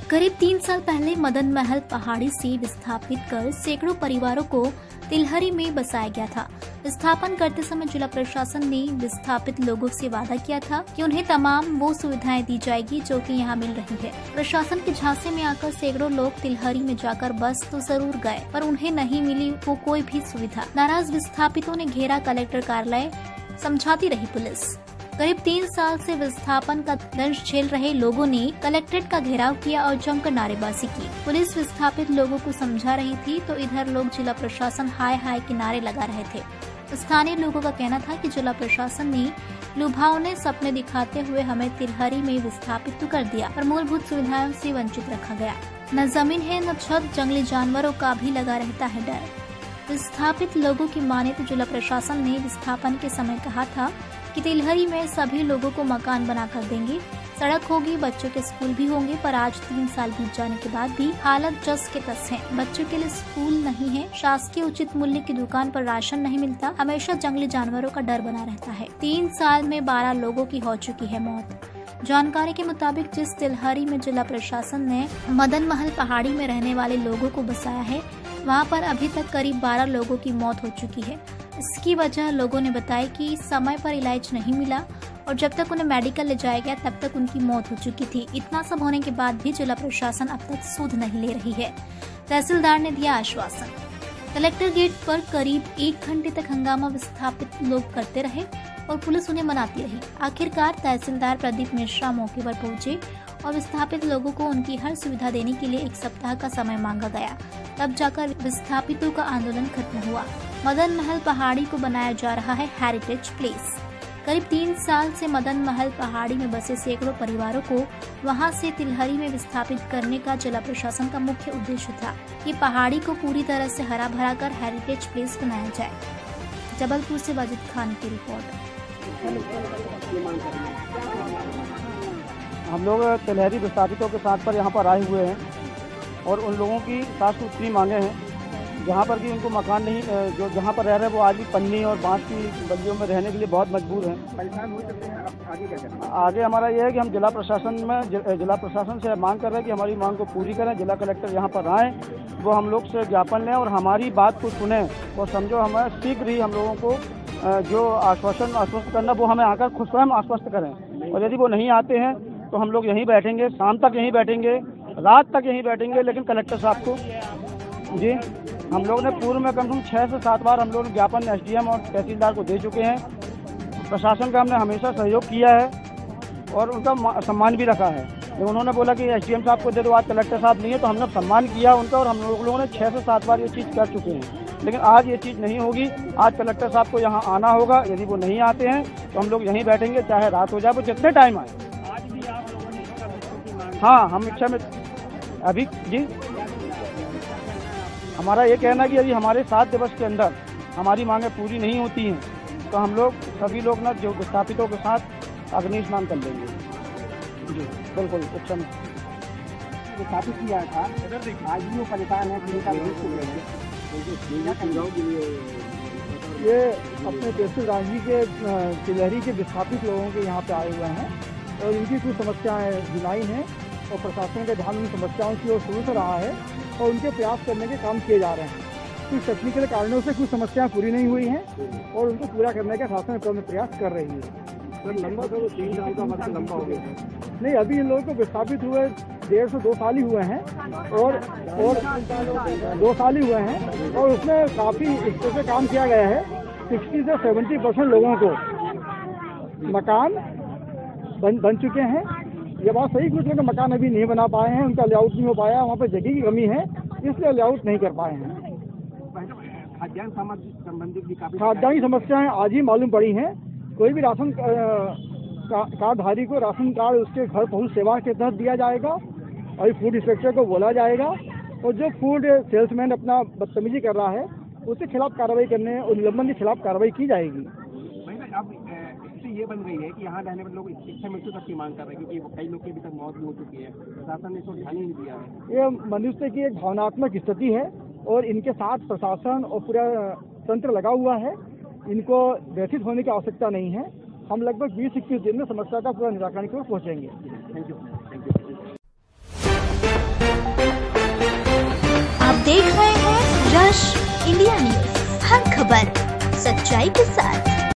करीब 3 साल पहले मदन महल पहाड़ी से विस्थापित कर सैकड़ों परिवारों को तिलहरी में बसाया गया था। विस्थापन करते समय जिला प्रशासन ने विस्थापित लोगों से वादा किया था कि उन्हें तमाम वो सुविधाएं दी जाएगी जो कि यहाँ मिल रही है। प्रशासन के झांसे में आकर सैकड़ों लोग तिलहरी में जाकर बस तो जरूर गए, पर उन्हें नहीं मिली वो कोई भी सुविधा। नाराज विस्थापितों ने घेरा कलेक्टर कार्यालय, समझाती रही पुलिस। करीब 3 साल से विस्थापन का दंश झेल रहे लोगों ने कलेक्ट्रेट का घेराव किया और जमकर नारेबाजी की। पुलिस विस्थापित लोगों को समझा रही थी तो इधर लोग जिला प्रशासन हाय हाय के नारे लगा रहे थे। स्थानीय लोगों का कहना था कि जिला प्रशासन ने लुभावने सपने दिखाते हुए हमें तिलहरी में विस्थापित तो कर दिया, पर मूलभूत सुविधाओं से वंचित रखा गया। न जमीन है न छत, जंगली जानवरों का भी लगा रहता है डर। विस्थापित लोगों की माने तो जिला प्रशासन ने विस्थापन के समय कहा था कि तिलहरी में सभी लोगों को मकान बनाकर देंगे, सड़क होगी, बच्चों के स्कूल भी होंगे, पर आज 3 साल बीत जाने के बाद भी हालत जस के तस है। बच्चों के लिए स्कूल नहीं है, शासकीय उचित मूल्य की दुकान पर राशन नहीं मिलता, हमेशा जंगली जानवरों का डर बना रहता है। 3 साल में 12 लोगों की हो चुकी है मौत। जानकारी के मुताबिक जिस तिलहरी में जिला प्रशासन ने मदन महल पहाड़ी में रहने वाले लोगों को बसाया है, वहाँ पर अभी तक करीब 12 लोगों की मौत हो चुकी है। इसकी वजह लोगों ने बताई कि समय पर इलाज नहीं मिला और जब तक उन्हें मेडिकल ले जाया गया तब तक उनकी मौत हो चुकी थी। इतना सब होने के बाद भी जिला प्रशासन अब तक सुध नहीं ले रही है। तहसीलदार ने दिया आश्वासन। कलेक्टर गेट पर करीब 1 घंटे तक हंगामा विस्थापित लोग करते रहे और पुलिस उन्हें मनाती रही। आखिरकार तहसीलदार प्रदीप मिश्रा मौके पर पहुंचे और विस्थापित लोगों को उनकी हर सुविधा देने के लिए 1 सप्ताह का समय मांगा गया। तब जाकर विस्थापितों का आंदोलन खत्म हुआ। मदन महल पहाड़ी को बनाया जा रहा है हेरिटेज प्लेस। करीब 3 साल से मदन महल पहाड़ी में बसे सैकड़ों परिवारों को वहां से तिलहरी में विस्थापित करने का जिला प्रशासन का मुख्य उद्देश्य था कि पहाड़ी को पूरी तरह से हरा भरा कर हेरिटेज प्लेस बनाया जाए। जबलपुर से वाजिद खान की रिपोर्ट। हम लोग तिलहरी विस्थापितों के साथ पर यहाँ पर आए हुए हैं और उन लोगों की 7 मांगे हैं जहाँ पर कि उनको मकान नहीं, जो जहाँ पर रह रहे हैं वो आज भी पन्नी और बांस की बल्लियों में रहने के लिए बहुत मजबूर हैं। परेशान हो सकते हैं। अब आगे क्या करना है? आगे हमारा ये है कि हम जिला प्रशासन से मांग कर रहे हैं कि हमारी मांग को पूरी करें। जिला कलेक्टर यहाँ पर आएँ, वो हम लोग से ज्ञापन लें और हमारी बात को सुने और समझो हमें शीघ्र ही हम लोगों को जो आश्वस्त करना वो हमें आकर खुद स्वयं आश्वस्त करें। और यदि वो नहीं आते हैं तो हम लोग यहीं बैठेंगे, शाम तक यहीं बैठेंगे, रात तक यहीं बैठेंगे। लेकिन कलेक्टर साहब को जी हम लोग ने पूर्व में कम से कम 6 से 7 बार हम लोग ज्ञापन एसडीएम और तहसीलदार को दे चुके हैं। प्रशासन का हमने हमेशा सहयोग किया है और उनका सम्मान भी रखा है। लेकिन उन्होंने बोला कि एसडीएम साहब को दे दो, आज कलेक्टर साहब नहीं है, तो हमने सम्मान किया उनका और हम लोगों ने 6 से 7 बार ये चीज़ कर चुके हैं। लेकिन आज ये चीज़ नहीं होगी। आज कलेक्टर साहब को यहाँ आना होगा। यदि वो नहीं आते हैं तो हम लोग यहीं बैठेंगे, चाहे रात हो जाए, वो जितने टाइम आए। हाँ, हम इच्छा में अभी जी हमारा ये कहना है कि यदि हमारे 7 दिवस के अंदर हमारी मांगें पूरी नहीं होती हैं तो हम लोग सभी लोग ना जो विस्थापितों के साथ अग्नि स्नान कर लेंगे। जी बिल्कुल इच्छा में विस्थापित किया था। आज भी वो परेशान है। ये अपने तहसील रांझी के तिलहरी के विस्थापित लोगों के यहाँ पे आए हुए हैं और इनकी कुछ समस्याएं जुलाई हैं और प्रशासन के ध्यान उन समस्याओं की ओर शुरू से रहा है और उनके प्रयास करने के काम किए जा रहे हैं। कुछ टेक्निकल कारणों से कुछ समस्याएं पूरी नहीं हुई हैं और उनको पूरा करने का शासन प्रयास कर रही है। सर लंबा तो 3 साल का मतलब लंबा हो गया नहीं, अभी इन लोगों को विस्थापित हुए 1.5 से 2 साल ही हुए हैं और 2 साल ही हुए हैं और उसमें काफ़ी इस तरह से काम किया गया है। 60 से 70% लोगों को मकान बन चुके हैं। ये बात सही, कुछ लोग मकान अभी नहीं बना पाए हैं, उनका लेआउट नहीं हो पाया, वहाँ पे जगह की कमी है, इसलिए लेआउट नहीं कर पाए हैं। खाद्यान्न सामग्री संबंधित भी काफी खाद्यान्न की समस्याएं आज ही मालूम पड़ी हैं। कोई भी राशन कार्डधारी को राशन कार्ड उसके घर पहुँच सेवा के तहत दिया जाएगा और फूड इंस्पेक्टर को बोला जाएगा और जो फूड सेल्समैन अपना बदतमीजी कर रहा है उसके खिलाफ कार्रवाई करने और निलंबन के खिलाफ कार्रवाई की जाएगी। अब ये बन गई है कि यहाँ रहने में लोग शिक्षा मृत्यु तक की मांग कर रहे हैं क्योंकि कई लोग की अभी तक मौत भी हो चुकी है। प्रशासन ने इसको ध्यान ही नहीं दिया है। ये मनुष्य की एक भावनात्मक स्थिति है और इनके साथ प्रशासन और पूरा तंत्र लगा हुआ है। इनको व्यथित होने की आवश्यकता नहीं है। हम लगभग 20-21 दिन में समस्या का पूरा निराकरण की ओर पहुँचेंगे। Thank you. Yash India news, हर खबर सच्चाई के साथ।